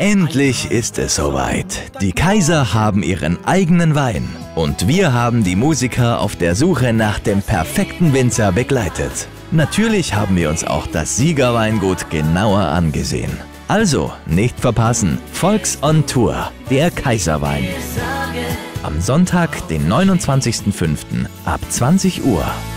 Endlich ist es soweit. Die Kaiser haben ihren eigenen Wein. Und wir haben die Musiker auf der Suche nach dem perfekten Winzer begleitet. Natürlich haben wir uns auch das Siegerweingut genauer angesehen. Also, nicht verpassen, Volks on Tour, der Kaiserwein. Am Sonntag, den 29.05. ab 20 Uhr.